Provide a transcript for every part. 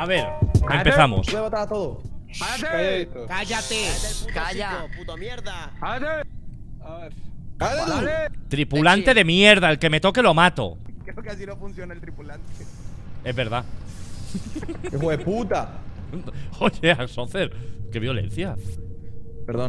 A ver, empezamos. Voy a votar a todo. ¡Cállate! ¡Calla! ¡Puto mierda! Tripulante de mierda, el que me toque lo mato. Creo que así no funciona el tripulante. Es verdad. ¡Hijo de puta! Oye, Axocer, qué violencia. Perdón.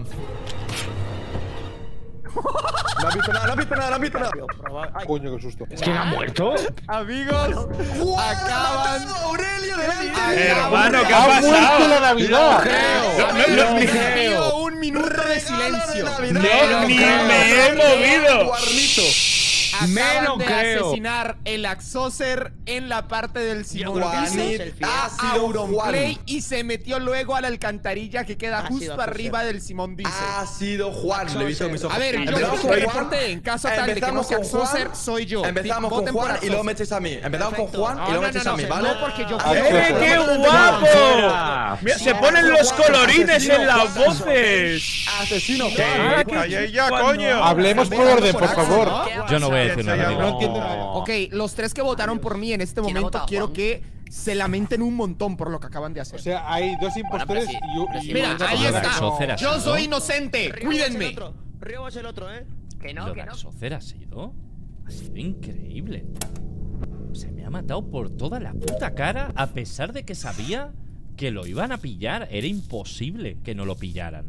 No has visto nada, no has visto nada, no has visto nada. Coño, qué susto. ¿Quién ha muerto? Amigos, acaban. ¡Aurelio delante! Hermano, ¿qué ha ¡Ha muerto pasado? la Navidad! Les pido un minuto de silencio. Ni me he movido. Acaban de asesinar el Axocer en la parte del Simón Dice a Auronplay y se metió luego a la alcantarilla que queda justo arriba del Simón Dice. Ha sido Juan, le he visto mis ojos. A ver, yo Empezamos como con reporte, en caso tal de que no sea Axocer, soy yo. Empezamos con Voten por Juan y luego me Axocer. echáis a mí. Empezamos con Juan y luego me echáis a mí, ¿vale? No, porque yo ¡Qué guapo! Mira, se ponen los colorines en las voces. Asesino Ah, Juan. ¡Calla ya, coño! Hablemos por orden, por favor. Yo no voy a decir nada. No entiendo nada. Ok, los tres que votaron por mí en este ¿Quién ha momento votado, quiero Juan? que se lamenten un montón por lo que acaban de hacer. O sea, hay dos impostores y Mira, una ahí persona. está. Axocer ha Yo sido. soy inocente. Cuídenme. Río es el otro, Que Lo no, de que no. Axocer ha sido increíble. Se me ha matado por toda la puta cara, a pesar de que sabía que lo iban a pillar. Era imposible que no lo pillaran.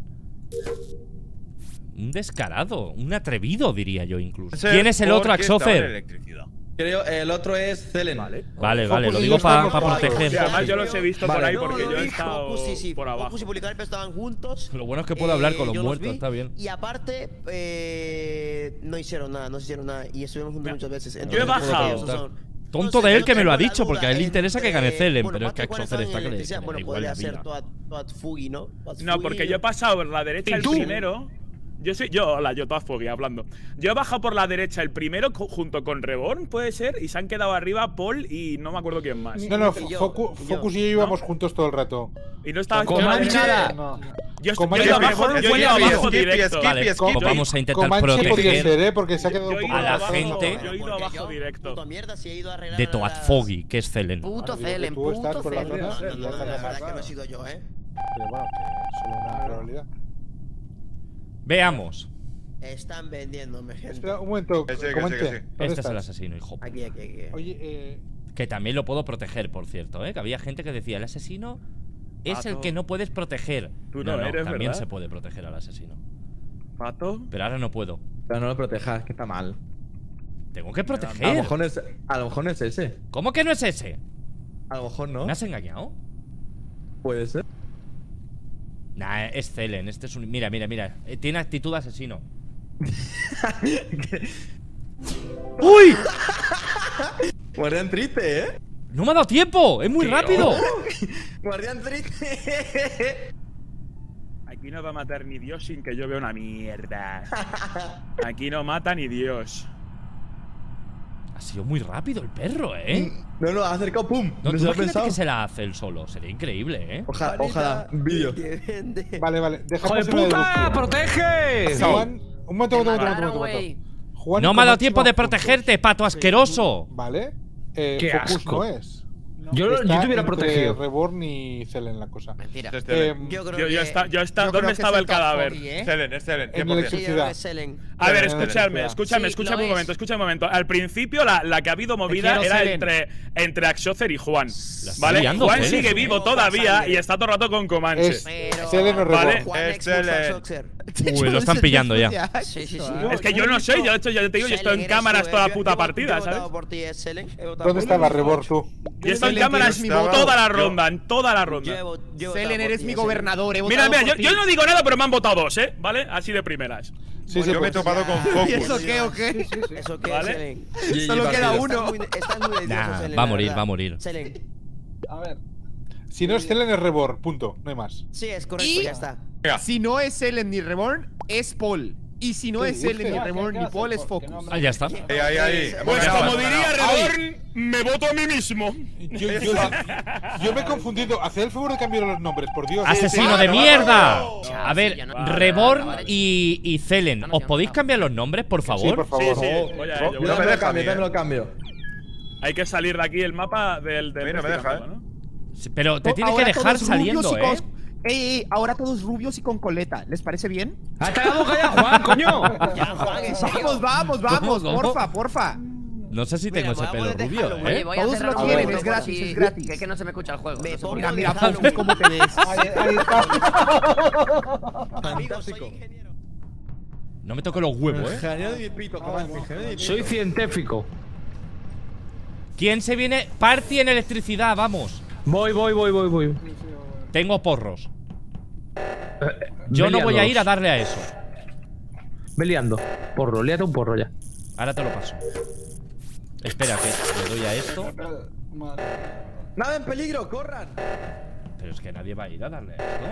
Un descarado, un atrevido, diría yo incluso. ¿Quién es el otro Axocer? Creo, el otro es Celen. Vale, lo digo para proteger. Además, yo los he visto por ahí porque yo he estado sí, por abajo. Focus y Policarpio estaban juntos. Lo bueno es que puedo hablar con los yo muertos, vi, está bien. Y aparte, no hicieron nada, y estuvimos juntos muchas veces. Yo he bajado. Tonto de él que me lo ha dicho, porque a él le interesa que gane Celen, pero es que Axocer está que le da Bueno, igual la podría ser vida. Toad Fugi, ¿no? No, porque yo he pasado por la derecha el primero. Yo toda foggy hablando. Yo he bajado por la derecha el primero junto con Reborn, puede ser, y se han quedado arriba Paul y no me acuerdo quién más. No, Focus y yo íbamos juntos todo el rato. Y no estaba Comanche. yo Comanche he ido abajo, yo he ido abajo directo. Vale, pues vamos a intentar Comanche podría ser, proteger porque se ha quedado Yo un he poco ido a la abajo, gente yo he ido abajo directo. Puta mierda, si he ido a arreglar de Toad Foggy, que es Celen. Puto Digo que Celen, tú estás puto por la Celen. zona. No, la verdad que no he sido yo, Pero bueno, que solo una probabilidad. Veamos. Están vendiéndome, gente. Espera, un momento, Que sí, Comanche. ¿dónde Este es el estás? asesino, hijo. Aquí. Oye, Que también lo puedo proteger, por cierto, ¿eh? Que había gente que decía, el asesino es el que no puedes proteger. Tú no eres, también ¿verdad? se puede proteger al asesino. Pato. Pero ahora no puedo. Pero no lo protejas, que está mal. Tengo que A lo proteger. mejor no es ese. ¿Cómo que no es ese? A lo mejor no. ¿Me has engañado? Puede ser. Nah, es Celen. Este es un… Mira. Tiene actitud de asesino. ¡Uy! Guardián triste, ¿eh? ¡No me ha dado tiempo! ¡Es muy rápido! Guardián triste. Aquí no va a matar ni Dios sin que yo vea una mierda. Aquí no mata ni Dios. Ha sido muy rápido el perro, ¿eh? No, ha acercado, pum. No, No tú se lo ha imagínate pensado. que se la hace él solo. Sería increíble, ¿eh? Ojalá, un vídeo. Vale. Dejamos ¡Joder, puta! ¡Protege! Juan, un momento. güey. Juan No y me ha dado Comanche tiempo de van juntos. protegerte, pato asqueroso. Vale. Qué Focus asco. no es. Yo te Está hubiera entre protegido. Reborn y Celen la cosa. Mentira. Yo creo que ¿Dónde estaba el cadáver? ¿eh? Es Celen, En 100%. electricidad. A ver, Celen, escuchadme Sí, no un momento. Al principio la que ha habido movida quiero, era Celen. entre Axocer y Juan. está ¿Vale? liando, Juan Celen. sigue vivo todavía y está todo el rato con Comanche. Es Pero… Celen o Vale. Reborn. Uy, lo están pillando ya. Sí. Es que yo no sé, yo te digo, yo estoy en cámaras toda la puta partida, ¿sabes? ¿Dónde estaba Reborn tú? Yo estoy en Celen, cámaras tienes mi voto. toda la ronda, en toda la ronda. Celen, eres mi gobernador. He Mira, votado por ti. yo no digo nada, pero me han votado dos, ¿eh? ¿Vale? Así de primeras. Sí, Yo me he topado con Focus. ¿Y eso qué o qué? ¿Eso qué, ¿Vale? Celen? Solo queda uno. Estás muy nervioso, Nah, Celen, va a la morir, verdad. va a morir. Celen. A ver. Si no es Celen es Reborn, punto. No hay más. Sí, es correcto, Y- ya está. Si no es Celen ni Reborn, es Paul. Y si no ¿Qué es Celen ni dices? Reborn ni Paul, es Focus. Ah, ya está. Ahí. Pues Bueno, como diría Reborn, me voto a mí mismo. Yo me he confundido. Haced el favor de cambiar los nombres, por Dios. ¡Asesino de mierda! A Sí, ver, yo no- Reborn Vale. y Celen, ¿os podéis cambiar los nombres, por Sí, favor? por Sí, favor. sí. Voy a ello, Yo voy a me ello. lo cambio, yo me lo cambio. Hay que salir de aquí el mapa del A mí no me deja, ¿no? Sí, pero te tiene que Ahora dejar todos rubios saliendo, y ahora todos rubios y con coleta. ¿Les parece bien? ¡Hasta la boca ya, Juan, coño! Ya, Juan, ¿en serio? Vamos, porfa. No sé si tengo Mira, ese pelo voy a rubio, dejarlo, Oye, voy a Todos cerrar lo un tienen, momento es por gratis, si- es gratis. Que es que no se me escucha el juego. Me no sé por pongo qué. Mira, Dejarlo. Focus, ¿cómo te ves? Ahí está. Amigo, soy Fantástico. ingeniero. No me toque los huevos, Genio de mi pito, comadre. Genio de mi pito. Soy científico. ¿Quién se viene? Party en electricidad, vamos. Voy. Tengo porros. Yo no voy a ir a darle a eso. Ve liando. Porro, líate un porro ya. Ahora te lo paso. Espera, que le doy a esto. Nada en peligro, corran. Pero es que nadie va a ir a darle a esto.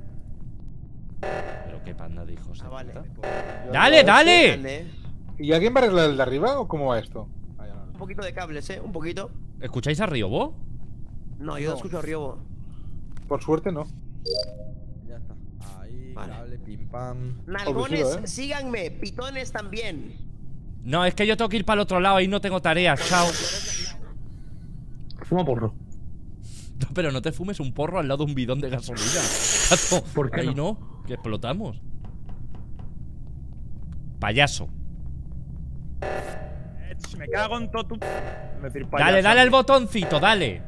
Pero qué panda de hijos de Vale. puta. ¡Dale, dale! Dale. ¿Y alguien va a arreglar el de arriba o cómo va esto? Un poquito de cables, un poquito. ¿Escucháis a Riobo? No, yo no escucho a Riobo. Por suerte no. Ya está. Ahí, Vale. cable, pim pam. Nalgones, Obvio, síganme. Pitones también. No, es que yo tengo que ir para el otro lado. Ahí no tengo tareas. Chao. Fuma porro. No, pero no te fumes un porro al lado de un bidón de gasolina. Gato. ¿Por qué Ahí no? Que explotamos. Payaso. Me cago en todo tu. Es decir, Dale, payaso. dale al botoncito, dale.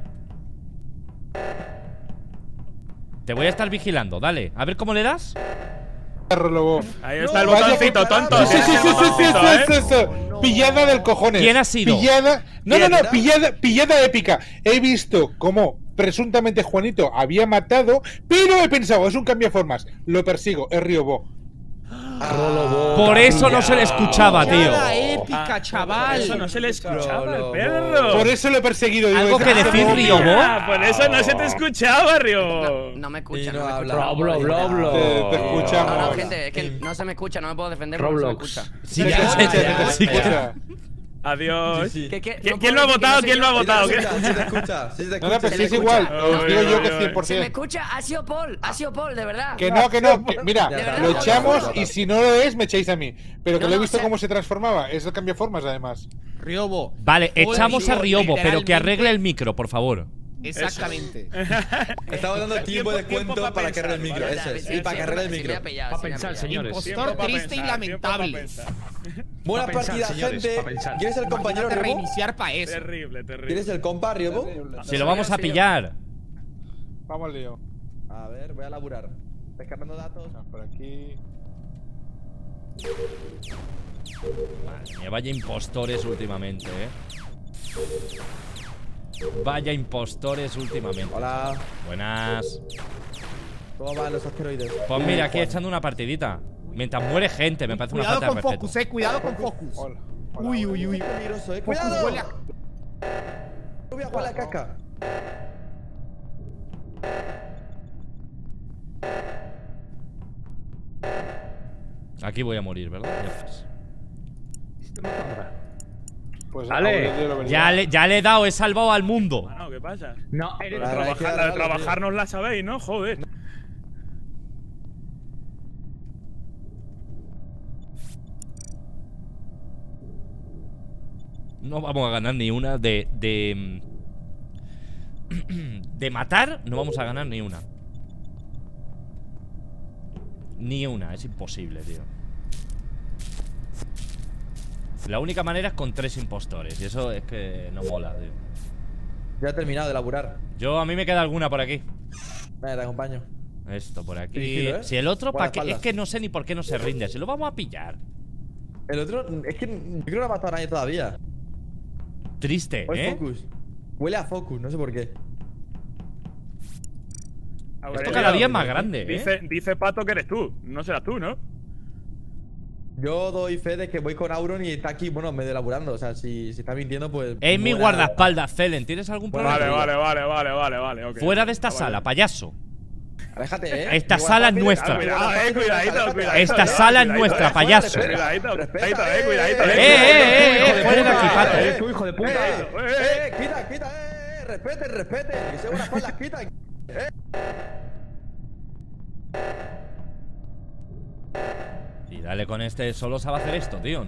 Te voy a estar vigilando, dale. A ver cómo le das. Lobo. Ahí está el Vaya botoncito, que- tonto. Sí, sí, Tienes sí, el sí, sí, botoncito, sí, sí, sí. Pillada del cojones. ¿Quién ha sido? Pillada. No, ¿Quién era? pillada épica. He visto cómo presuntamente Juanito había matado, pero he pensado, es un cambiaformas. Lo persigo, es Riobo. Por eso no se le escuchaba, tío. Cara épica, chaval. Eso no se le escuchaba al Lobo. perro. Por eso lo he perseguido. Digo, ¿Algo que decir, Riobo? Ah, por eso no se te escuchaba, Río. No me Y escucha, no no me habla. escucha. Roblox. Te escuchamos. No, gente, es que no se me escucha, no me puedo defender porque no se me Roblox. escucha. Sí, Te que- escucha, sí, te que- escucha. Adiós. Sí, sí. ¿Quién lo ha votado? ¿Quién lo ha votado? Sí te escucha, sí te No, no, escucha. pero sí le es igual. escucha. Os digo yo que Oye, oye, oye. 100%. Se me escucha, ha sido Paul, de verdad. Que no, que mira, Ya está, lo ya echamos está. y si no lo es, me echáis a mí. Pero que No, lo he no, visto o sea- cómo se transformaba. Es el cambiaformas, además. Riobo. Vale, Hoy echamos a digo Riobo, pero que literalmente- arregle el micro, por favor. Exactamente. Estaba dando tiempo de tiempo descuento pa' para que arregle el pensar, micro. ¿vale? Eso es. Y para que arregle el micro. Pa' pensar, señores. Impostor Tiempo pa' triste y pensar, tiempo pa' lamentable. pensar. Buena Pa' pensar, partida, señores, gente. pa' pensar. ¿Quieres el compañero Imagínate Riobo? reiniciar para eso. Terrible, terrible. ¿Quieres el compa, Riobo? Si lo vamos a pillar. Vamos al lío. A ver, voy a laburar. Descargando datos. Por aquí. Madre mía, vaya impostores últimamente, Vaya impostores últimamente. Hola. Buenas. ¿Cómo van los asteroides? Pues mira, aquí echando una partidita. Mientras muere gente, me parece una Cuidado falta de con respeto. Focus, cuidado con Focus. Hola. Uy, uy, uy. Peligroso, Focus ¡Cuidado! huele a... Voy a jugar la caca. Aquí voy a morir, ¿verdad? Ya ves. Pues Ale, ahora yo lo vería. Ya le he dado, he salvado al mundo. Bueno, ¿qué pasa? No, eres. Claro, hay que La de darle, trabajar tío. nos la sabéis, ¿no? Joder. No vamos a ganar ni una de matar, no vamos a ganar ni una. Ni una, es imposible, tío. La única manera es con 3 impostores. Y eso es que no mola, tío. Ya he terminado de laburar. A mí me queda alguna por aquí. Venga, te acompaño. Esto por aquí. Dirigido, ¿eh? Si el otro, ¿para qué? Es Guardaespaldas. que no sé ni por qué no se rinde. Si lo vamos a pillar. El otro, es que yo creo que no ha matado a nadie todavía. Triste, O es ¿eh? Focus. Huele a Focus, no sé por qué. A ver, Esto cada día es más grande, Dice Pato que eres tú. No serás tú, ¿no? Yo doy fe de que voy con Auron y está aquí, bueno, medio laburando. O sea, si está mintiendo, pues. Es mi buena- guardaespaldas, Celen. ¿Tienes algún problema? Vale. Ok. Fuera de esta Vale. sala, payaso. Aléjate, eh. Esta Mi sala es guardaespaldas- nuestra. Cuidado. Esta sala es nuestra, payaso. Cuidadito, Respeta, cuidadito. Fuera de aquí, Pato. Eres tu hijo de puta. Quita, respete. Que sea una espalda, quita. Y dale con este, solo sabe hacer esto, tío.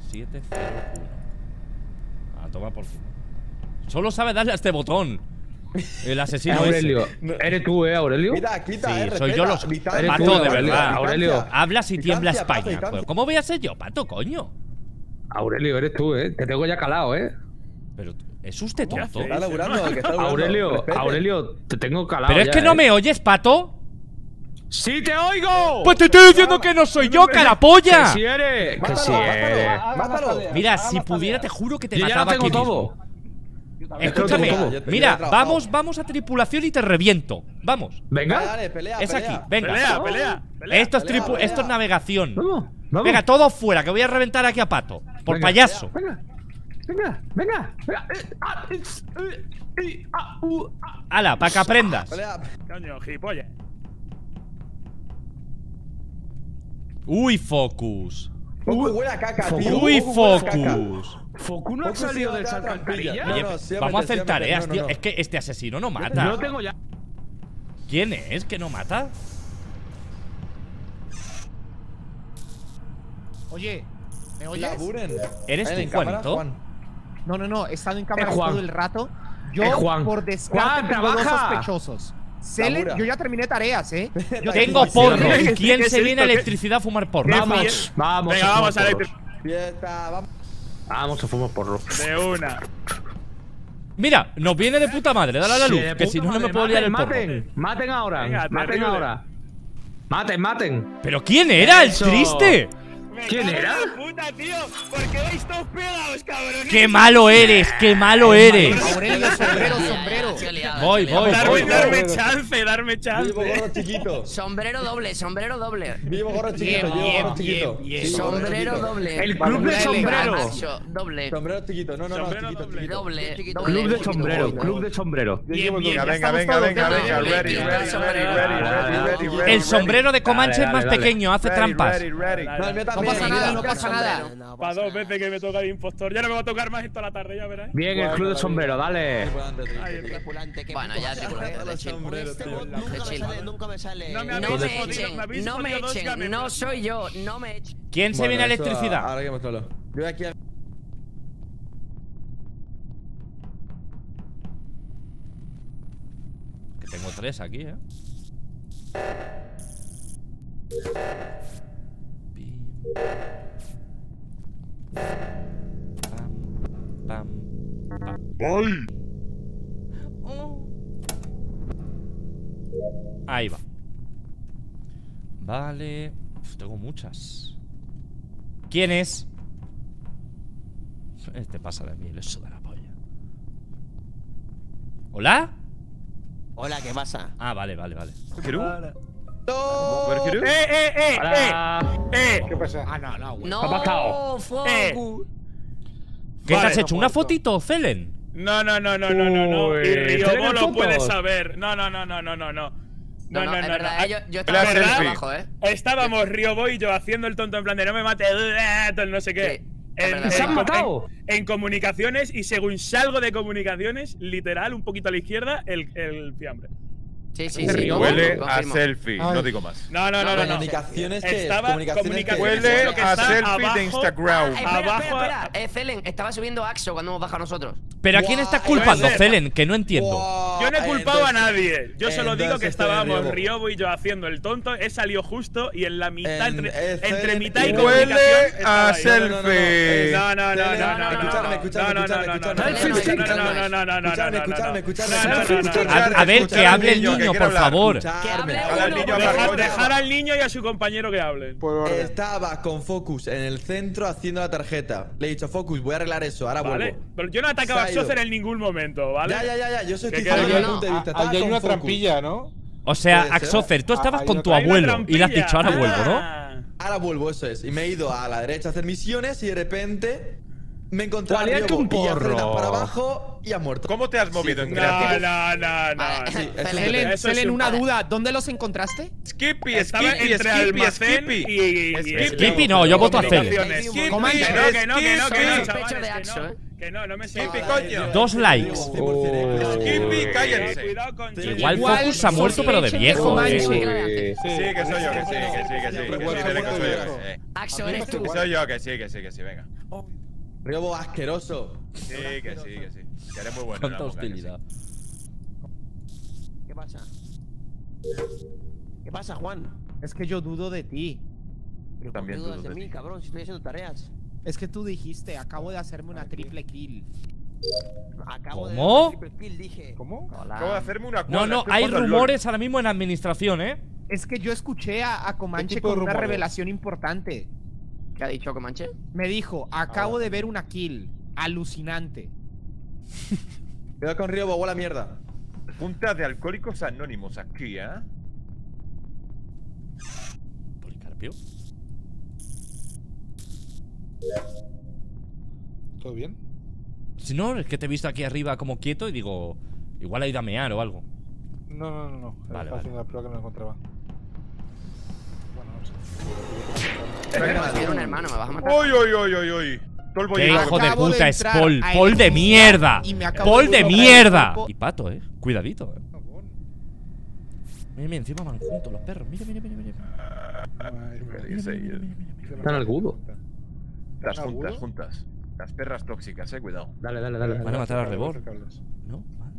97701. A tomar por culo. Solo sabe darle a este botón. El asesino Aurelio. ese. ¿Eres tú, Aurelio? Quita, Sí, respeta, soy yo los. distancia. Eres tú, Pato, de Aurelio. verdad. Aurelio. Habla si tiembla Distancia, Pato, España. distancia. Joder, ¿cómo voy a ser yo, Pato, coño? Aurelio, eres tú, Te tengo ya calado, Pero, ¿es usted ¿Qué tonto? hace? Está laburando, que está laburando. Aurelio, Respete. Aurelio, te tengo calado. Pero es ya, que no me oyes, Pato. ¡Sí te oigo! Pues te estoy diciendo que no soy yo, carapolla. ¡Que sí eres! ¡Que sí eres! Mátalo. Mira, si pudiera, te juro que te Yo ya lo mataba tengo aquí mismo. todo. Escúchame, todo. mira, vamos a tripulación y te reviento. Vamos. Venga. Dale, pelea, Es pelea. aquí, venga. Pelea. Esto es pelea. esto es navegación. Vamos, vamos. Venga, todos fuera, que voy a reventar aquí a Pato. Por Venga. payaso. Venga. Ala, para que aprendas. Pelea. Coño, gilipollas. Uy, Focus. Focus huele a caca, tío. Uy, Focus huele a caca. Focus. ¿Focu no ha Focus salido sí de va a esa dar trampilla. alcantarilla? No, Oye, no, sí, vamos a hombre, hacer sí, tareas, hombre, tío. no, no. Es que este asesino no mata. Yo lo tengo ya. ¿Quién es que no mata? Oye, ¿me oyes? Laburen. ¿Eres Ven, tú, en cámara, Juanito? Juan. No, he estado en cámara Es Juan. todo el rato. Yo, Es Juan. por descarte, Juan, tengo dos trabaja. sospechosos. Selen, Labura. yo ya terminé tareas, Yo tengo porro. ¿Qué ¿Y quién es se viene a esto? electricidad a fumar porro? Vamos. Venga, vamos a la Fiesta, vamos. Vamos a fumar porro. de una. Mira, nos viene de puta madre, dale a la luz. Sí, de Que puta si no, no me madre, puedo liar el porro. Maten ahora. Venga, Maten terrible. ahora. Maten. ¿Pero quién era el Eso. triste? ¿Quién era? Puta, tío. ¿Por qué vais todos pegados, cabrón? ¡Qué malo eres! ¡Qué malo eres! Aurelio, sombrero. Voy. Darme chance. Vivo gorro chiquito. Sombrero doble. Vivo gorro chiquito. Vivo gorro chiquito. Sí, Sombrero gorro doble. El club de sombreros. Doble. Sombrero chiquito. No, Sombrero chiquito, doble. chiquito. Doble. Club de sombrero. Club de sombrero. Venga, Ready. El sombrero de Comanche es más pequeño, hace trampas. No, el mío No también. pasa nada, no pasa nada. Para 2 veces que me toca el impostor. Ya no me va a tocar más en toda la tarde, ya verás. Bien, el club de sombrero, dale. Bueno, ya tripulante de chill. Nunca me sale. No me No habéis me jodido, me habéis echen, no me jodido dos echen, gameplays. no soy yo, no me echen. ¿Quién se viene a electricidad? Ahora hay que mostrarlo. Yo voy aquí a... Que tengo 3 aquí, Pam. Ahí va. Vale. Uf, tengo muchas. ¿Quién es? Este pasa de mí, le suda la polla. ¿Hola? Hola, ¿qué pasa? Ah, vale. ¿Qué pasa? No, Ha pasado. Focus. ¿Qué te Vale, has hecho? ¿Una fotito, Celen? No. Uy, Y Riobo ¿tienen lo fotos? puede saber. No. No, es verdad, yo estaba ¿Verdad? en el abajo, Estábamos Riobo y yo haciendo el tonto en plan de no me mate, no sé qué. Sí, es verdad. ¿Se han matado? En comunicaciones, y según salgo de comunicaciones, literal, un poquito a la izquierda, el fiambre. Sí. Huele a confirmo. selfie, no digo más. No. Comunicaciones que Estaba comunicaciones. Huele Lo que a está selfie de abajo. Instagram. Espera. Celen, estaba subiendo Axo cuando hemos bajado nosotros. ¿Pero a quién estás Guau, culpando, puede ser. Celen? Que no entiendo. Yo no he culpado a nadie. Yo solo digo entonces que estoy estábamos Riobo. Riobo y yo haciendo el tonto. He salido justo y en la mitad, entre Celen, mitad y huele comunicación. a estaba ahí. selfie. No. A ver, que hable el niño, por favor. Que hable Al niño a uno. hablar. Dejar al niño y a su compañero que hablen. Por orden. Estaba con Focus en el centro haciendo la tarjeta. Le he dicho, Focus, voy a arreglar eso, ahora Vale, vuelvo. pero yo no atacaba a Se ha ido. Socer en ningún momento, ¿vale? Ya. Yo soy Que diciendo quede mi claro. punto de vista. Ahí Estaba hay con una Focus. trampilla, ¿no? O sea, Puede ser. Axofer, tú estabas Hay con una tu Hay una abuelo y le has trampilla. dicho ahora vuelvo, ¿no? Ahora vuelvo, eso es. Y me he ido a la derecha a hacer misiones y de repente me encontré a Gualeate Riobo un y ya porro. frenas para abajo y ha muerto. ¿Cómo te has movido en No. creativo? Vale, Sí, eso Celen, es. Selen, una duda. ¿Dónde los encontraste? Skippy, Estaba Skippy, entre Skippy, almacén Skippy. y Skippy no, yo voto a Celen. comunicaciones. Skippy, Comanche. Que no, Sospecho chavales, de que Axo, no. Que no me Skippy, sigas. coño. 2 likes. Skippy, cállense. Cuidado con Sí. Chico. Igual Focus se ha muerto, pero de viejo, Comanche. Sí, que soy yo, que sí. Dile que soy yo. Axo, eres tú. Soy yo, que sí, venga. Riobo asqueroso. Sí, que sí. Que eres muy bueno. Cuánta Ramón, que sí. hostilidad. pasa? ¿Qué pasa, Juan? Es que yo dudo de ti. Pero ¿por qué También dudas dudo de de mí, ti. cabrón? Si estoy haciendo tareas. Es que tú dijiste, acabo de hacerme una triple kill. Acabo ¿Cómo? de triple kill, dije. ¿Cómo? Acabo de hacerme una No, cuadra, no, estoy hay jugando al rumores ahora mismo en administración, ¿eh? Es que yo escuché a Comanche tipo de con una rumores? revelación importante. ¿Qué ha dicho Comanche? Me dijo, acabo de ver una kill. Alucinante. Cuidado con Río, bobo la mierda. LOL. Junta de Alcohólicos Anónimos aquí, ¿eh? Policarpio. ¿Todo bien? Si no, es que te he visto aquí arriba como quieto y digo, igual ha ido a mear o algo. No. Vale, Estaba vale. haciendo la prueba que no lo encontraba. Bueno, no sé. Tiene un hermano, me vas a matar. ¡Uy, uy, uy, uy, uy! Todo el ¡Qué bollito. hijo de Acabo de puta es entrar Paul! a ¡Paul de elegir mierda! y me acabo ¡Paul de de bloquear mierda! el grupo. Y Pato, cuidadito, Ah, bueno. Mira, encima van juntos los perros. Mira. Ay, Están al agudo. Las ¿Agudo? juntas, juntas. Las perras tóxicas, cuidado. Dale. Van a matar a Rebor. Cables. ¿No? Vale.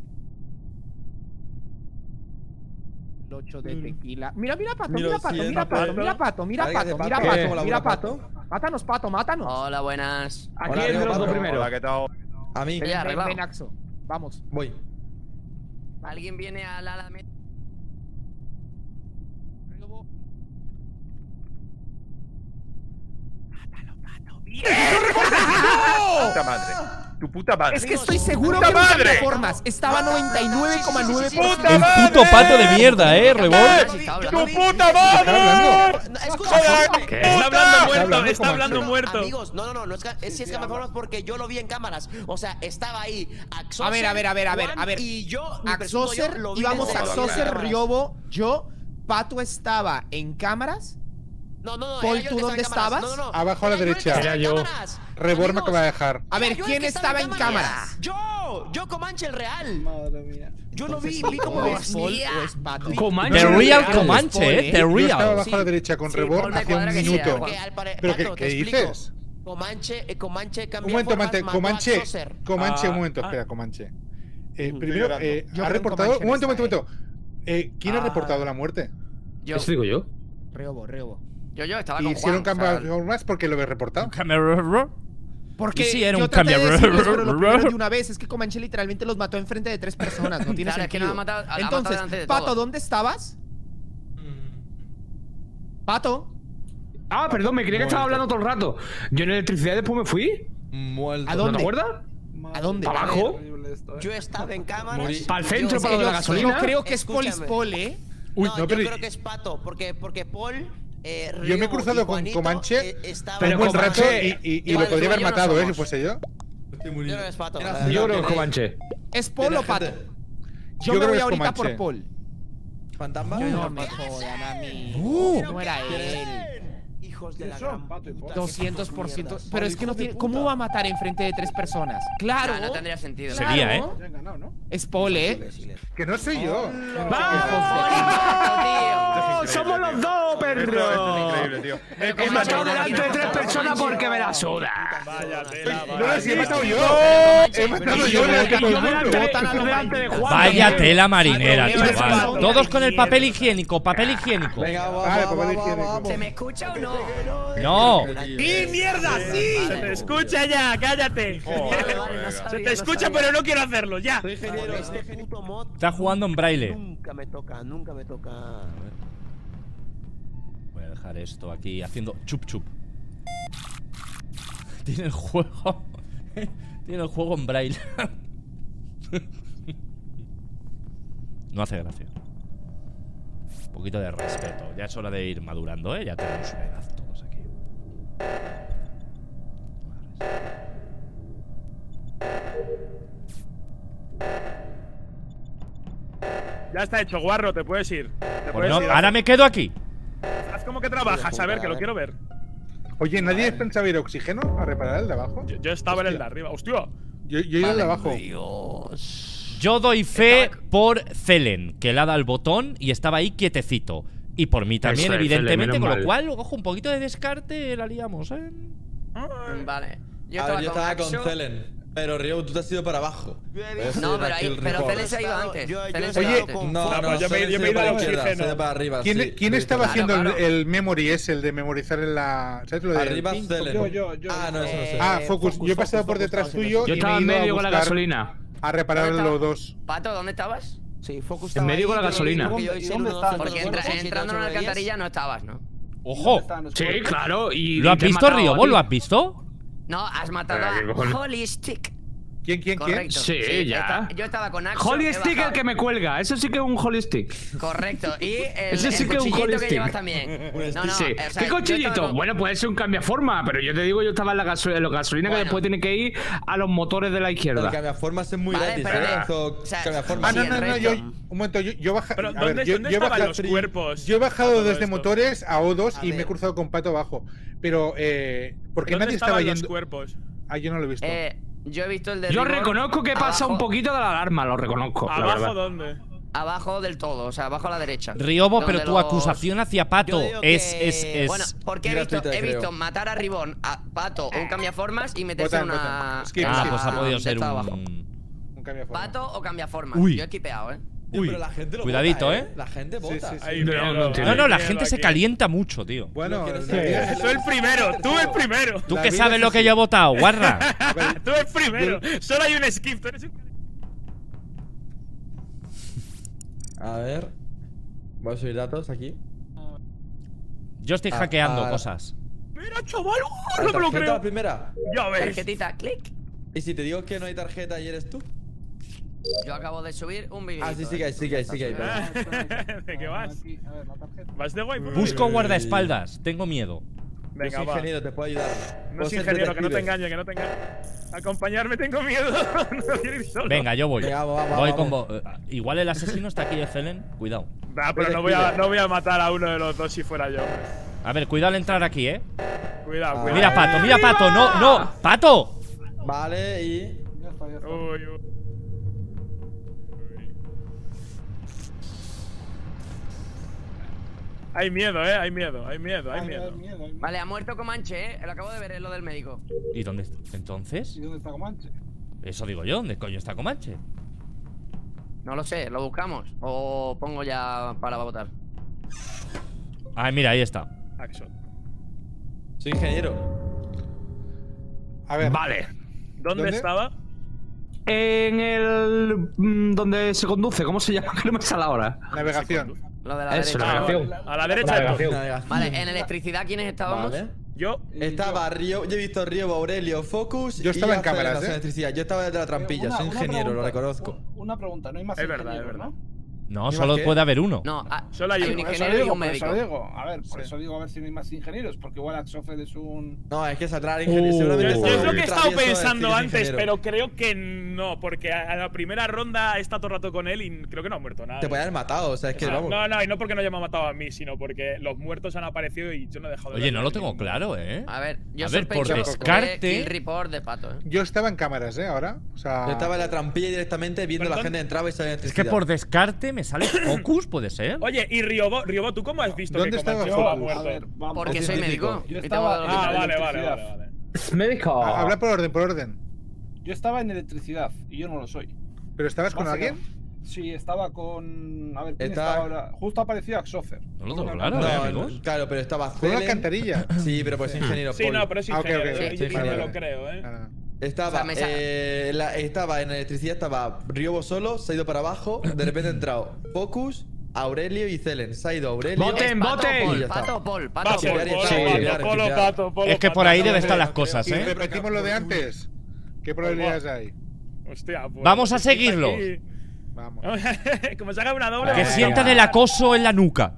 8 de tequila. Mira, Pato, Mira, mira, Pato, siento, mira, Pato, Pedro. mira, Pato, mira, Cárgate, Pato, mira, Pato. Pato, ¿Cómo mira, labora, Pato. Mátanos, Pato, mátanos. Hola, buenas. ¿A Hola, quién de Río, los dos Pato. primero? Hola, ¿qué tal? A mí. Ya, Ven, arreglado. ven, Axo. Vamos. Voy. ¿Alguien viene a la Alameda? ¡Puta madre! ¡Tu puta madre! Es que estoy seguro ¡Puta que no madre! había formas. Estaba 99,9%. ¡Puta El madre! puto pato de mierda, Rebor. ¡Tu puta madre! Escucha, ¿Qué? Está hablando muerto, hablando está como hablando Axel. muerto. Amigos, no, es si es que me formas porque yo lo vi en cámaras. O sea, estaba ahí Axoser, A ver. Juan y yo, mi presunto Axoser, yo, lo vi íbamos desde Axoser, cámaras. Riobo, yo, Pato estaba en cámaras. No, Paul, era yo el ¿tú que dónde estaba en cámaras. estabas? Abajo a la Era yo el que derecha. estaba en Era yo. cámaras. Rebor me Amigos, acaba de dejar. A ver, era yo el ¿quién que estaba en cámaras? Yo Comanche el real. Madre mía. Yo lo vi como ¿O es Paul decía. o es Pato? Comanche. The Real Paul, Comanche, The Yo estaba Real. abajo a la derecha con Sí, Rebor Paul me hace un cuadra que sea, minuto. Juan. Porque ¿Pero Pato, qué te explico. dices? Comanche cambió Un momento, formas, mató a Comanche. Axoser. Comanche, un Ah, momento, ah. espera, Comanche. Estoy Primero, llorando. Yo ha creo en reportado. Comanche Un momento, en esta, ¿Quién ha Ah. reportado la muerte? Yo, Eso digo yo. Riobo. yo estaba Y con hicieron Juan. o sea, cambios más porque lo habéis reportado. Porque Y sí, era yo un traté de cambio. decirles, pero lo primero de una vez es que Comanche literalmente los mató enfrente de 3 personas. No tiene Claro, es que sentido. nos ha matado- la ha matado Entonces, delante de Pato, todos. ¿dónde estabas? Pato. Ah, perdón, me creía que estaba hablando todo el rato. Yo en electricidad después me fui. Muerto. ¿A ¿No dónde? te acuerdas? ¿A dónde? ¿Para abajo? Yo estaba en cámaras. Morí. Para el centro, Yo- para lo de la Yo gasolina. creo que es Escúchame. Polispol, ¿eh? Uy, no, no, pero yo creo que es Pato, porque Paul, yo me he Riobo cruzado y con Juanito, Comanche estaban pero un buen Comanche- rato y lo Vale, podría haber tú y yo no matado, si somos. fuese yo. Estoy Yo muriendo. creo que es Pato. Era la verdad. Yo creo que gente. Comanche. ¿Es Paul Tiene o Pato? gente. Yo Yo me creo voy que es ahorita Comanche. por Paul. ¿Fantasma? No me jodan a mí. No era él. Hijos de la gran puta. 200%. Pero es que no tiene. ¿Cómo va a matar enfrente de 3 personas? Claro. no tendría sentido. Claro. Sería, ¿eh? Es Paul, ¿eh? Que no soy yo. ¡Vamos! ¡Somos los dos, Esto es perro! increíble, tío. He matado delante de 3 personas porque me la suda. Vaya tela, No, si he matado yo. He matado Y yo. yo delante delante delante de Juan. Vaya tela marinera, Pato, chaval. Pato, Todos con el mierda. papel higiénico, papel higiénico. Venga, Vale, papel vamos, higiénico. vamos. ¿Se me escucha o no? No. ¡Sí, mierda, sí! Se te escucha ya, cállate. Se te escucha, pero no quiero hacerlo, ya. Soy ingeniero. Este puto mod Está jugando en braille. nunca me toca. Voy a dejar esto aquí haciendo chup chup. Tiene el juego. Tiene el juego en braille. No hace gracia. Un poquito de respeto. Ya es hora de ir madurando, ¿eh? Ya tenemos una edad todos aquí. Ya está hecho, guarro, te puedes ir. Te Pues puedes no, ir. ahora me quedo aquí. Haz como que trabajas, a ver, que lo quiero ver. Oye, ¿nadie pensaba ir a oxígeno a reparar el de abajo? Yo estaba en el de arriba. ¡Hostia! Yo he ido al de abajo. Yo doy fe por Celen, que le ha dado el botón y estaba ahí quietecito. Y por mí también, Eso es, evidentemente, Celen, con menos lo mal. cual, ojo, un poquito de descarte la liamos, ¿eh? Vale. A ver, yo estaba con Axo. Celen. Pero Río, tú te has ido para abajo. No, pero Celen se ha ido antes. Oye, no, yo me he ido a la oxígeno. Se ha ido para arriba. ¿Quién estaba haciendo el memory ese, el de memorizar en la. ¿Sabes lo de Arriba Celen. Yo. Ah, no, eso no sé. Ah, Focus. Yo he pasado por detrás tuyo. Yo estaba en medio con la gasolina. A reparar los dos. Pato, ¿dónde estabas? Sí, Focus En medio con la gasolina. Porque entrando en la alcantarilla no estabas, ¿no? ¡Ojo! Sí, claro. Y ¿Lo has visto, Riobo? ¿Lo has visto? No, has matado a Holistic. ¿Quién? Correcto. Sí, ya. Yo estaba con Axo. Holy Stick el que me cuelga. Eso sí que es un Holy Stick. Correcto. Y el Ese sí que es un cuchillito Holy que Stick. llevas también. No, Sí. o sea, ¿Qué yo cuchillito? estaba con- Bueno, puede ser un cambiaforma, pero yo te digo, yo estaba en la gasolina que Bueno. después tiene que ir a los motores de la El izquierda. cambiaformas es muy Vale, gratis, pero o sea, cambiaformas. sí, el No, resto. yo. Un momento, yo bajé. Pero a ¿dónde, ver, yo ¿dónde he estaban bajado- los cuerpos? Yo he bajado a todo desde esto? motores a O2 A y me he ver. cruzado con Pato abajo. Pero, ¿por qué ¿Dónde nadie estaba estaban los yendo? cuerpos? Ah, yo no lo he visto. Yo he visto el de Yo Rigor reconozco que pasa un abajo- poquito de la alarma, lo reconozco. la ¿Abajo verdad. dónde? Abajo del todo, o sea, abajo a la derecha. Riobo, pero Donde tu los- acusación hacia Pato Yo digo es. que- Bueno, porque he visto, Gratuita, creo. matar a Ribón, a Pato o un cambiaformas y meterse en Votan. una. Skip, en Ah, la- pues ha podido de ser esta abajo. un. Un cambiaforma. Pato o cambiaformas. Uy. Yo he quipeado, Uy, Pero la gente lo cuidadito, vota, ¿eh? La gente vota. sí, sí. Hay No, miedo, no entiendo. No, no, la hay gente miedo se aquí. calienta mucho, tío. Bueno, Lo que no la sé vida- es- Tú el primero, tú el primero. ¿Tú La qué vida sabes es lo que así. yo he votado, guarra? Tú el primero. Solo hay un skip. Tú eres un... A ver. Voy a subir datos aquí. Yo estoy hackeando cosas. Mira, chaval, ¿La no me lo tarjeta creo. la primera? Ya ves. Tarjetita, clic. ¿Y si te digo que no hay tarjeta y eres tú? Yo acabo de subir un vídeo. Ah, sí que hay, sí que hay, sí que hay. perdón. ¿De qué vas? ¿Vas de guay? Busco guardaespaldas, tengo miedo. Yo Venga, soy va. ingeniero, te puedo ayudar. No Puedo es ser ingeniero, que no te detective. engañe, que no te engañe. Acompañarme, tengo miedo. No quiero ir solo. Venga, yo voy. Venga, vamos, Voy vamos. con igual el asesino está aquí, Celen. Cuidado. Nah, pero no voy a matar a uno de los dos si fuera yo. A ver, cuidado al entrar aquí, Cuidado, cuidado. Mira, Pato, no, no. ¡Pato! Vale, y. Uy, uy. Hay miedo, hay miedo, hay miedo. Vale, ha muerto Comanche, Lo acabo de ver, es lo del médico. ¿Y dónde está? ¿Entonces? ¿Y dónde está Comanche? Eso digo yo, ¿dónde coño está Comanche? No lo sé, ¿lo buscamos? ¿O pongo ya para votar? Ay, mira, ahí está. Axo. Soy ingeniero. A ver. Vale. ¿Dónde estaba? En el. Donde se conduce, ¿cómo se llama? Que no me sale ahora. Navegación. Lo de la Eso, derecha. navegación. A la derecha de todo. Navegación. Vale, en electricidad, ¿quiénes estábamos? Vale. Yo. Estaba Río, yo he visto Río, Aurelio, Focus. Yo estaba y en cámaras, Aceleración, electricidad. Yo estaba desde la trampilla, soy ingeniero, lo reconozco. Una pregunta, no hay más Es verdad, ingenieros, es verdad. ¿no? No, ¿Y solo más qué? puede haber uno. No, Solo hay un uno. Por eso ingeniero y digo, un por eso médico. digo. A ver, por eso digo a ver si no hay más ingenieros, porque igual Axofer es un... No, es que saldrá el ingeniero. Seguramente Yo saldrá es lo un que he estado travieso de pensando decir antes, ingeniero. pero creo que no, porque a la primera ronda he estado todo el rato con él y creo que no ha muerto nada. Te puede haber matado, o sea, es que vamos. No, y no porque no haya matado a mí, sino porque los muertos han aparecido y yo no he dejado de Oye, verlo no lo en tengo ningún claro, ¿eh? A ver, yo A ver, por sospecho descarte- de kill report de Pato, Yo estaba en cámaras, ahora. O sea. Yo estaba en la trampilla directamente viendo la Perdón. gente entraba y salía Es electricidad. que por descarte me sale Focus, ¿puede ser? Oye, y Riobo, ¿tú cómo has visto ¿Dónde que Comanche estaba estaba Focus? A muerto? ver, vamos. Porque Es soy científico. médico. Yo y estaba- tengo- Ah, vale. electricidad. Médico. Habla por orden, por orden. Yo estaba en electricidad y yo no lo soy. ¿Pero estabas con alguien? Sí, estaba con... A ver, ¿quién Está- estaba ahora? Justo apareció Axofer. No lo tengo claro, No, amigos. claro, pero estaba Con una Celen. alcantarilla. Sí, pero pues ingeniero. Sí, Paul. no, pero es Ah, ok, ingeniero. ok. Yo Sí, sí vale, me lo vale. creo, Ah. Estaba, O sea, me sa- estaba en electricidad, estaba Riobo solo, se ha ido para abajo, de repente ha entrado Focus, Aurelio y Celen. Se ha ido Aurelio. ¡Voten, Pato voten! Paul, Ya está. Pato Paul, Pato Pato, Paul. Polo, Sí. Polo. Es que por ahí Pato. deben estar las cosas, Y ¿eh? repetimos lo de antes. ¿Qué probabilidades hay? Hostia, pues, Vamos a aquí- seguirlo. Vamos. Como se haga una doble. Que pues, sientan el acoso en la nuca.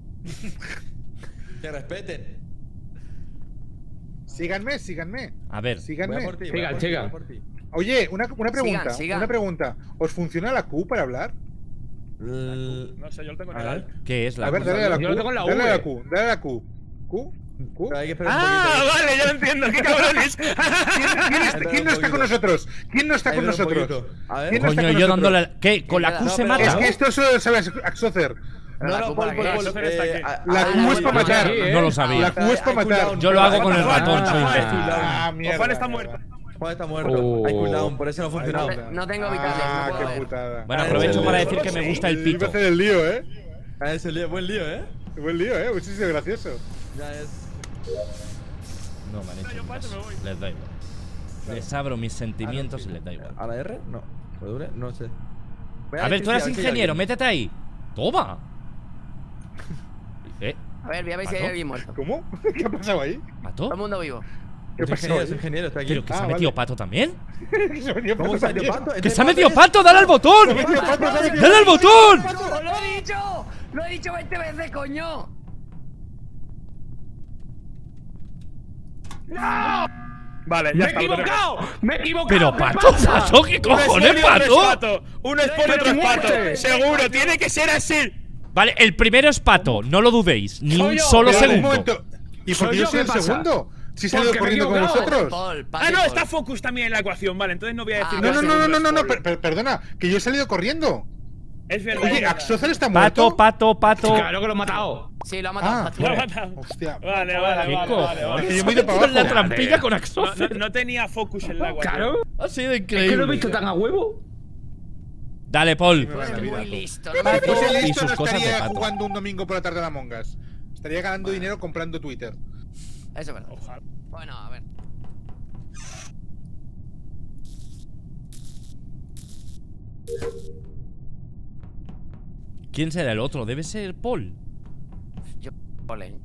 Que respeten. Síganme, síganme. A ver. Voy a Síganme. por ti, voy a Sigan, por ti, sigan. voy a por ti. Oye, una pregunta. sigan. Una pregunta. ¿Os funciona la Q para hablar? No sé, yo lo tengo en A el ver. alt. ¿Qué es la A ver, cosa? dale a la Q. Yo lo tengo en la Dale a V. la Q. Dale a la Q. ¿Q? ¿Q? Pero hay que esperar un Ah, poquito. vale, ya lo entiendo. ¡Qué cabrones! ¿Quién no está con nosotros? ¿Quién no está Ahí con ven un nosotros? poquito. A ver. ¿Quién no está Coño, con yo nosotros? dándole. ¿Qué? ¿Con la Q No, se pero mata? Es que esto solo lo sabe Axocer. No, no, Paul, Paul, Paul. Axofer está aquí. La Q es para matar. No lo sabía. La Q es para matar. Yo lo hago con el ratón, soy Ah, imbécil. Ah, mierda. Juan está mierda. muerto. Juan está muerto. Hay cooldown, por eso no funciona. No tengo vitales, no puedo qué ver. putada. Bueno, aprovecho para decir que me gusta el Iba a pito. hacer el lío, Es el lío, buen lío, Buen lío, muchísimo gracioso. Ya es. No, me han hecho ni caso. Les da igual. Les abro mis sentimientos y les da igual. ¿A la R? No. ¿W? No sé. A ver, tú eres ingeniero, métete ahí. Toma. A ver, voy a ver si hay alguien muerto. ¿Cómo? ¿Qué ha pasado ahí? ¿Pato? Todo el mundo vivo. ¿Qué ha pasado? Es ingeniero, está aquí. ¿Pero que se ha metido Pato también? ¿Cómo se ha metido Pato? ¡Que se ha metido Pato! ¡Dale al botón! ¡Dale al botón! ¡Lo he dicho! ¡Lo he dicho 20 veces, coño! Vale, ya está. ¡Me he equivocado! Pero Pato, ¿qué cojones, Pato? Uno es Paul y otro es Pato. Seguro, tiene que ser así. Vale, el primero es Pato, no lo dudéis. Ni un solo Pero, un segundo. momento. ¿Y por qué yo soy el segundo? Si se ha ido Porque corriendo me he con equivocado. vosotros. Ah, no, está Focus también en la ecuación. Vale, entonces no voy a decir No, perdona, que yo he salido corriendo. Es verdad. Oye, ¿Axozel está muerto? Pato. Claro que lo he matado. Sí, lo ha matado. Lo ha matado. Hostia. Vale. Que yo me he ido para En la abajo. trampilla con Axozel. No tenía Focus en la ecuación. Claro. Ha sido Es que lo he increíble. visto tan a huevo. Dale, Paul. Tú eres muy listo. Pato Si fuese y listo, sus no cosas de estaría Pato. jugando un domingo por la tarde a la Mongas. Estaría ganando dinero comprando Twitter. Eso es verdad. Bueno, a ver. ¿Quién será el otro? Debe ser Paul. Yo, ole.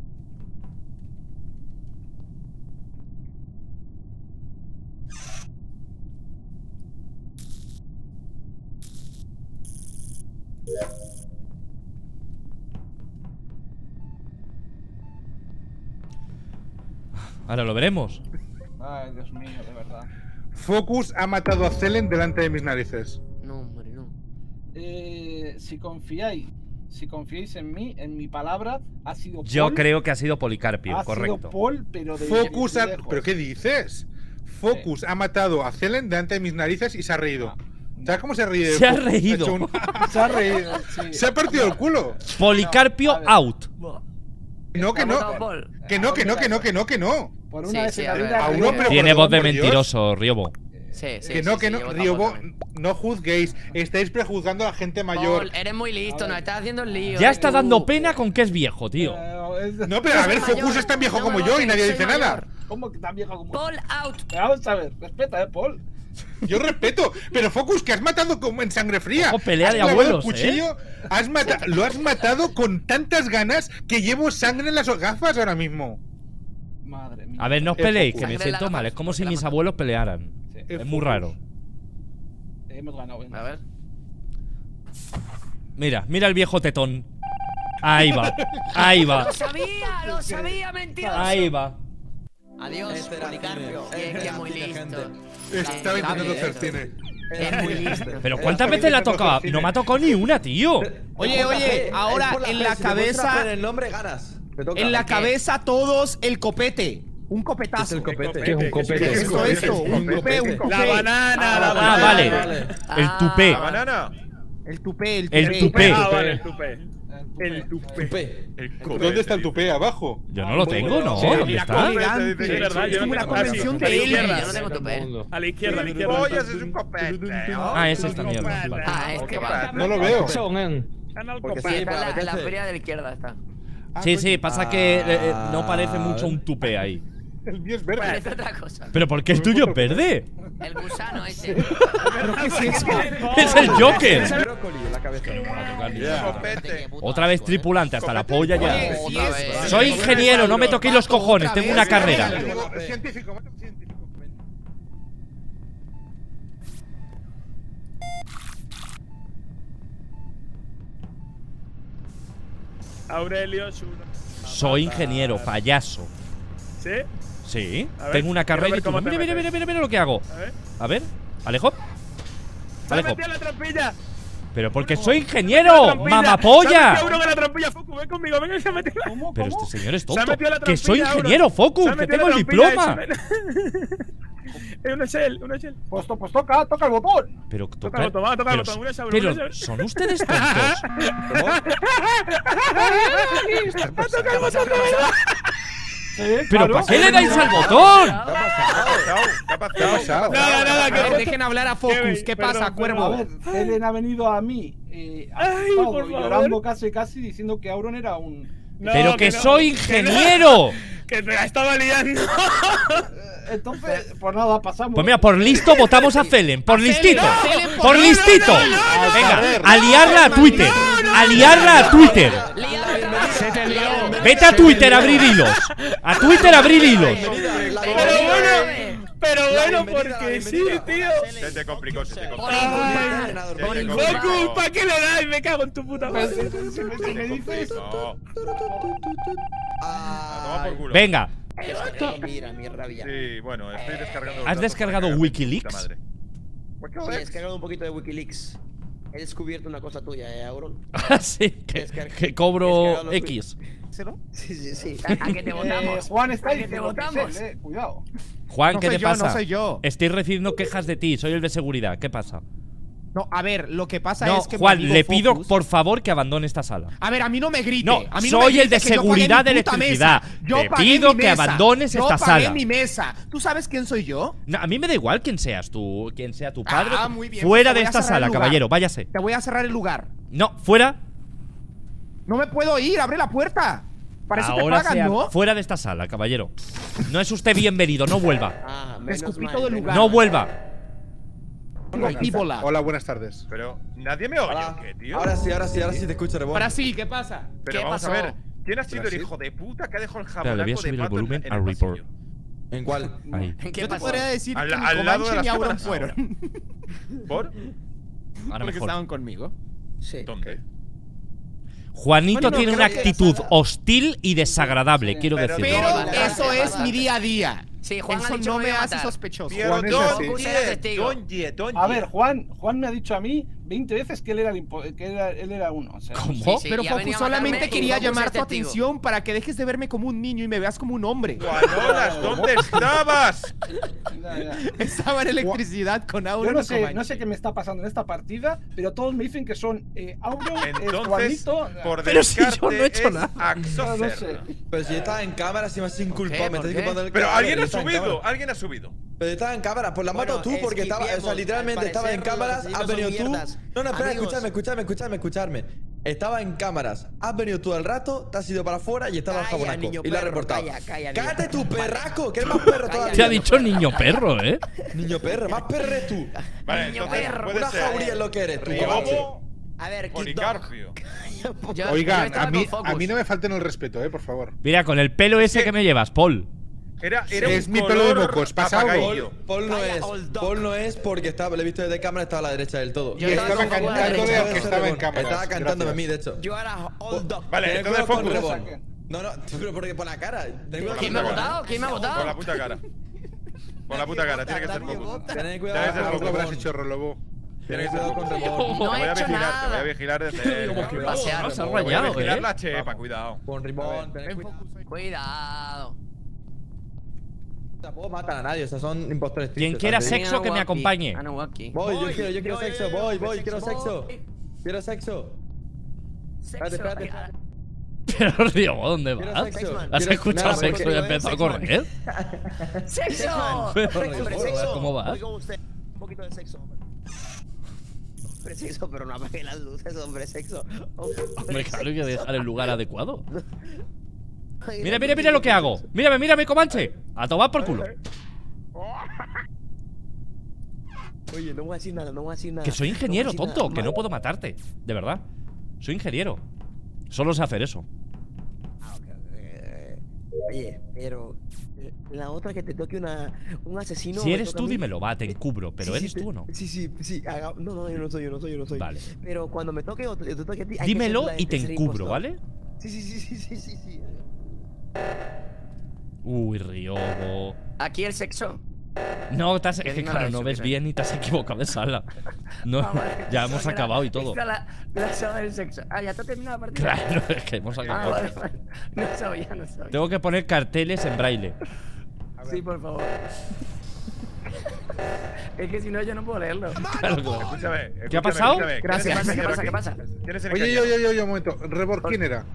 Ahora lo veremos. Ay, Dios mío, de verdad. Focus ha matado a Celen delante de mis narices. No, hombre, no. Si confiáis en mí, en mi palabra, ha sido Paul. Yo creo que ha sido Policarpio, ha correcto. sido Paul, pero de Focus ha... lejos. ¿Pero qué dices? Focus ha matado a Celen delante de mis narices y se ha reído. ¿Sabes cómo se ha reído? Se ha reído. Se ha reído. Se ha partido el culo. Policarpio out. No, que no. Que no. Por Sí, una vez sí, en la a ver. vida. A uno, pero Tiene por voz de Dios. mentiroso, Riobo. Sí, sí. Que no, sí, que sí, no, yo Riobo, también. no juzguéis. Estáis prejuzgando a la gente mayor. Paul, eres muy listo, nos estás haciendo el lío. Ya está dando pena con que es viejo, tío. No, pero a ver, Focus es tan viejo como yo y nadie dice nada. ¿Cómo que tan viejo como Paul out. Vamos a ver, respeta, Paul. Yo respeto, pero Focus, que has matado como en sangre fría. Ojo, pelea Has de clavado abuelos, el cuchillo, lo has matado con tantas ganas que llevo sangre en las gafas ahora mismo. Madre mía. A ver, no os Es peleéis, Focus. que me Sangre en la siento mal. gafa, Es como porque si la mis mata. abuelos pelearan. Sí. Es muy raro. Hemos ganado, venga. A ver. Mira el viejo tetón. Ahí va, ahí va, Lo sabía, mentiroso. ahí va. Adiós, Este era Policarpio. cine. Es que es muy Gente. listo. Estaba intentando hacer cine. Es muy listo. Pero ¿cuántas veces le ha tocado? No me ha tocado ni una, tío. Oye, ahora en la cabeza. el nombre ganas. Te toca. En la cabeza todos el copete. Un Es copetazo. el copete. ¿Qué es un copete? ¿Qué es esto? Un tupé, un copé. La banana, la Ah, banana. vale. El tupé. ¿La banana? El tupé, el El tupé. tupé. Ah, vale, el tupé. El tupé. Tupé. ¿Dónde está el tupé? ¿Abajo. Yo no lo tengo, ¿no? Sí, ¿Dónde mira, está? elegante. Es verdad, yo Es como no una tengo- convención ah, de sí, a la aliens. izquierda. Yo no tengo tupé. A la izquierda, a la izquierda. Pollas es un copete. Ah, es esta mierda. Vale. Ah, este va. No lo veo. Son, Canal Porque copete. sí, Está en la apetece. feria de la izquierda, está. Sí, sí, pasa que Ah, no parece mucho un tupé ahí. El mío es verde. Parece otra cosa. ¿Pero por qué el tuyo es verde? El gusano ese. ¿Pero qué es eso? ¡Es el Joker! Brócoli en la cabeza. Copete. Otra vez tripulante, hasta la polla ya. Oye, si Otra es- vez. Soy ingeniero, no me toquéis los cojones, tengo una carrera. Científico, científico. Aurelio, Shuro. Soy ingeniero, payaso. ¿Sí? Sí, A ver, tengo una quiero carrera ver y tú. cómo te Mira, mira, metes. mira, mira lo que hago. A ver. A ver, Alejo. ¡Se ha Alejo. metido en la trampilla! Pero porque soy ¡La ingeniero, trampilla! ¡Se ha mamapolla. metido uno en la trampilla! ¡Focu, ven conmigo! ¡Venga, se ha metido en la... Pero este señor es Se ha tonto. metido en la Que soy trampilla, ingeniero, Se Focus, ha que metido tengo en el la trampilla, diploma. Un Excel, un Excel. Pues toca el botón. Pero Toca el botón, va, toca el botón, una Sauro, pero una Sauro. ¿son ustedes tontos? ¡Ha tocado el botón de verdad! ¿Pero para qué le dais al botón? ¿Qué ha pasado? Nada, que dejen hablar a Focus. ¿Qué pasa, Cuervo? A ver, Helen ha venido a mí asustado y llorando casi diciendo que Auron era un... ¡Pero que soy ingeniero! Que te la estaba liando. Entonces, pues nada, pasamos. Pues mira, por listo votamos a Felen. Por listito. por listito. Venga, a liarla a Twitter. A liarla a Twitter. Vete a Twitter a abrir hilos. A Twitter a abrir hilos. Pero bueno, porque sí, tío. Se te complicó. Goku, ¿para qué le das? Me cago en tu puta madre. me dices. Toma por culo. Venga. Mira, mi rabia. Sí, bueno, estoy descargando. ¿Has descargado Wikileaks? Sí, he descargado un poquito de Wikileaks. He descubierto una cosa tuya, Auron. Sí, que cobro X. Sí. ¿A qué te votamos? Juan está ahí. ¿A qué te votamos? Cuidado. Juan, ¿qué te pasa? No soy yo. Estoy recibiendo quejas de ti, soy el de seguridad. ¿Qué pasa? No, a ver, lo que pasa No, es que Juan, mi amigo le pido Focus- por favor que abandone esta sala. A ver, a mí no me grite. No, a mí soy me el de grites, que yo pagué seguridad de mi puta electricidad. mesa. Yo Te pagué pido mi que mesa. abandones esta Yo pagué sala. mi mesa. ¿Tú sabes quién soy yo? No, a mí me da igual quién seas tú, quién sea tu padre. Muy bien. Fuera Te de voy a esta cerrar el sala, lugar. caballero, váyase. Te voy a cerrar el lugar. No, fuera. No me puedo ir, abre la puerta. Para eso te Ahora pagan, sea ¿no? fuera de esta sala, caballero. No es usted bienvenido, no vuelva. Me escupí todo el lugar. No vuelva. Hola, buenas tardes. Pero nadie me oye, Hola. ¿qué, tío? Ahora sí te escucho, Rebón. Ahora sí, ¿qué pasa? Pero ¿Qué vamos pasó? a ver, ¿quién ha sido el ¿Pero hijo de puta que ha dejado el Espera, le voy a jamonaco de subir el pato volumen en a el report. pasillo? ¿En cuál? Ahí. ¿Qué Yo te pasó? podría decir Al- que ni al lado de Comanche las ni Auron cámaras fueron. ¿Por? Ahora Porque mejor. estaban conmigo. Sí. ¿Dónde? Juanito Bueno, tiene creo una que actitud esa- hostil y desagradable, Sí. quiero Pero decirlo. Pero No, eso es mi día a día. Sí, Juan ha Eso dicho no que me iba a hace matar. sospechoso. Pero Juan es así. Focus era testigo. A ver, Juan me ha dicho a mí 20 veces que él era, él era uno. O sea, ¿Cómo? Sí, Pero y ha Focus, venido a solamente matarme y quería Focus llamar es tu testigo. atención para que dejes de verme como un niño y me veas como un hombre. Juanolas, ¿dónde estabas? ya. Estaba en electricidad con Auron. Yo no y sé Comanche. qué me está pasando en esta partida, pero todos me dicen que son Auron, Entonces, Juanito. por Pero si yo descarte no he hecho es nada. Axocer. No sé. Pero si yo estaba en cámara, si me has inculpado, me ¿Por estás qué? inculpando del Pero cabrón, alguien yo ha estaba en subido, cámara. alguien ha subido. Pero yo estaba en cámara, pues la has matado tú porque estaba, o sea, literalmente estaba en cámaras, has venido tú. No, espera, escuchadme. Estaba en cámaras, has venido tú al rato, te has ido para afuera y estaba el Calla, jabonaco. niño Y lo has perro, reportado. calla, Cállate tu perraco, que eres más perro todavía. Te ha dicho niño perro, ¿eh? Niño perro, más perro eres tú. Vale, Niño entonces perro. puede Una ser jauría es lo que eres, tú, Comanche. Riobo, A ver, Kid Dog. Policarpio. Yo Oigan, estaba a mí, con a Focus. mí no me falten el respeto, por favor. Mira, con el pelo ese que me llevas, Paul. Era Es un mi pelo de color mocos, pasa algo. apagaillo. Paul no Calla, es. old dog. Paul no es porque estaba, le he visto desde cámara, estaba a la derecha del todo. Yo Y estaba estaba con Focus a la cantando derecha. de que estaba en cámara. Estaba cantándome a mí, de hecho. Yo era old dog. Vale, Ten entonces cuidado con Focus. Rebón. No, pero porque por la cara. Ten cuidado ¿Quién con me ha Rebón. votado? ¿Quién me ha Por la votado? puta cara. Por la puta cara, tiene que ser Focus. Tened Debe cuidado ser con Algo habrás Rebón. hecho, Rolobo. Tiene que ser Cuidado con Focus. Rebón. No Te voy he a hecho vigilar, te voy a nada. vigilar de cerca. Pasear. Se ha Te voy a rayado, vigilar ¿eh? la chepa, cuidado. Con Rebón, tened cuidado. Cuidado. Tampoco matan a nadie, o sea, son impostores Quien tristes, quiera ¿sabes? sexo, que me acompañe. Voy, yo quiero sexo, voy, quiero sexo. Quiero sexo. Espérate, espérate. Pero, Río, ¿dónde Quiero vas? sexo. ¿Has Quiero- escuchado nada, sexo y porque- has empezado a correr? ¡Sexo! Hombre, sexo. ¿Cómo vas? Voy con usted. Un poquito de sexo, hombre. Hombre, sexo, pero no apague las luces, hombre, sexo. Hombre, claro, hay que dejar el lugar adecuado. Mira, mira, mira lo que hago. Mírame, mírame, Comanche. A tomar por culo. Oye, no voy a decir nada, no voy a decir nada. Que soy ingeniero, No voy a decir tonto. nada. Que no puedo matarte. De verdad. Soy ingeniero. Solo sé hacer eso. Oye, pero la otra que te toque un asesino. Si me eres toca a tú, mí. dímelo, va, te encubro. Pero Sí, ¿eres sí, tú o no? Sí. No, yo no soy. Vale. Pero cuando me toque otro, yo te toque a ti. hay que Dímelo ser la y te tercer encubro, impostor. ¿vale? Sí. Uy, Riobo. Aquí el sexo. No, es Que que no claro, la no he ves hecho, bien y te has equivocado de sala. No, Ah, vale. ya hemos acabado y todo. Esta es la sala del sexo. Ah, ya te ha terminado la partida. Claro, es que hemos Ah, acabado. vale. No sabía. Tengo que poner carteles en braille. Sí, por favor. Es que si no, yo no puedo leerlo. Claro, claro. Escúchame, ¿Qué ha pasado? escúchame. Gracias. ¿Quién es el ¿Qué pasa? ingeniero aquí? ¿Quién es el Oye, ingeniero? yo, un momento. Rebor, ¿quién era?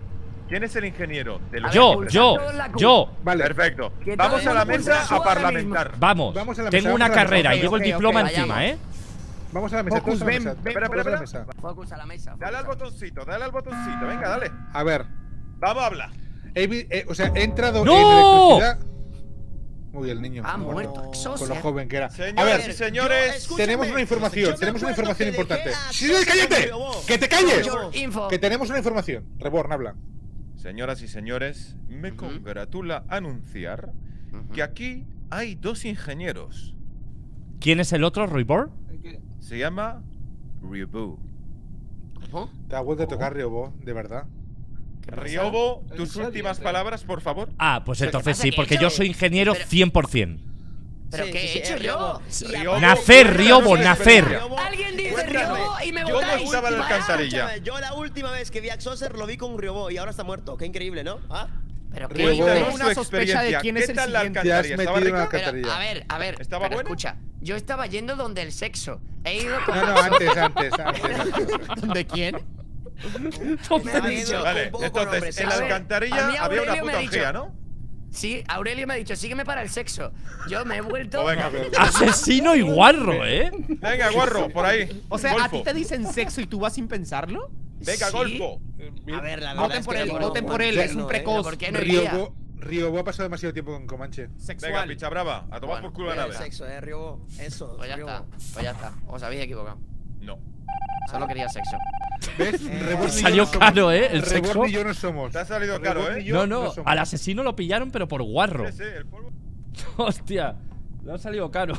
¿Quién es el ingeniero? Yo. Vale. Perfecto. Vamos a la mesa a parlamentar. Vamos. Tengo una carrera y llevo el diploma encima, ¿eh? Vamos a la mesa. Focus, ven. Espera. Focus a la mesa. Dale al botoncito. Venga, dale. A ver. Vamos a hablar. O sea, he entrado ¡No! en electricidad. Uy, el niño. Ha muerto. Con lo joven que era. Señoras y señores, tenemos una información importante. ¡Sí, cállate! ¡Que te calles! Que tenemos una información. Reborn, habla. Señoras y señores, me congratula anunciar que aquí hay 2 ingenieros. ¿Quién es el otro, Reborn? Se llama Ryobo. ¿Cómo? Te ha vuelto a tocar Ryobo, de verdad. Ryobo, tus últimas palabras, por favor. Ah, pues entonces sí, porque yo soy ingeniero 100%. ¿Pero qué he hecho yo? Nacer, Ryobo, nacer. Alguien dice Ryobo y me Yo no votáis. estaba en la alcantarilla. Yo la última vez que vi a Exocer lo vi con Ryobo y ahora está muerto. Qué increíble, ¿no? ¿Ah? Pero Ryobo. qué. Tengo una sospecha de quién es el siguiente. Te has ¿Estaba metido en rica? una Pero, alcantarilla. a ver. ¿Estaba pero buena? escucha, yo estaba yendo donde el sexo. He ido con. No, antes. ¿De quién? Me ha ido Vale, un poco con entonces, hombres. en la A ver, a mí alcantarilla había una Aurelio me ha puta dicho- orgía, ¿no? Sí, Aurelio me ha dicho, sígueme para el sexo. Yo me he vuelto. Pues venga, Asesino y guarro, ¿eh? venga, guarro, por ahí. O sea, ¿a Golfo. ti te dicen sexo y tú vas sin pensarlo? Venga, Sí. golfo. A ver, la verdad Voten es por que él, no, voten por no, él, no, es un no, precoz. ¿Por qué no iría? Ryobo ha pasado demasiado tiempo con Comanche. Venga, Sexual. picha brava, a tomar por culo la Mira el nave. sexo, Ryobo. Eso. Pues ya Ryobo. está. Os habéis equivocado. No. Solo quería sexo. ¿Ves? Reborn y yo Salió no somos. caro, ¿eh? El Reborn sexo. y yo no somos. Te ha salido caro, Reborn y ¿eh? yo No, somos. al asesino lo pillaron, pero por guarro. Sí, el polvo. Hostia, le ha salido caro.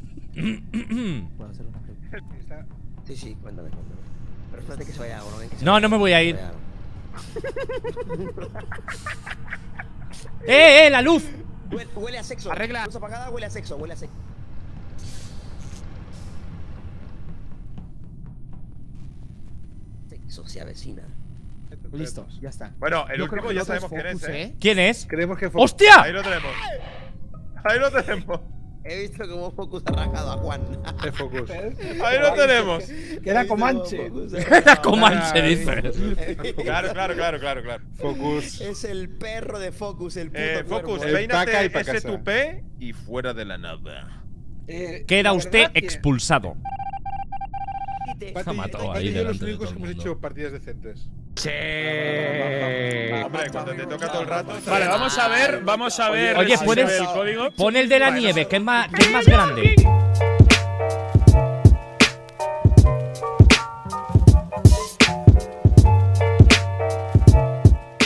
Sí, cuéntame. Pero espérate que se vaya algo, ¿no? Que se No, vaya no me voy a ir. algo. La luz! Huele a sexo. Arregla. Luz apagada, huele a sexo, Sexo se avecina. Listo, ya está. Bueno, el Yo creo último que ya el otro sabemos quién es, Focus, ¿eh? ¿Quién es? Creemos que fue. ¡Hostia! Ahí lo tenemos. Ahí lo tenemos. He visto cómo Focus ha rajado a Juan. Es Focus. Ahí lo tenemos. Que era Comanche. Era Comanche, dice. Claro. Focus. Es el perro de Focus, el puto Focus, cuervo. El paca peínate y pa' ese casa. tupé y fuera de la nada. Queda usted expulsado. Pati, Ha matado Pati ahí y yo los delante de únicos todo que el hemos mundo. hecho partidas decentes. Hombre, cuando te toca todo el rato. Vale, vamos a ver Oye, si ¿puedes? se ve el código. Pon el de la nieve, que es más grande.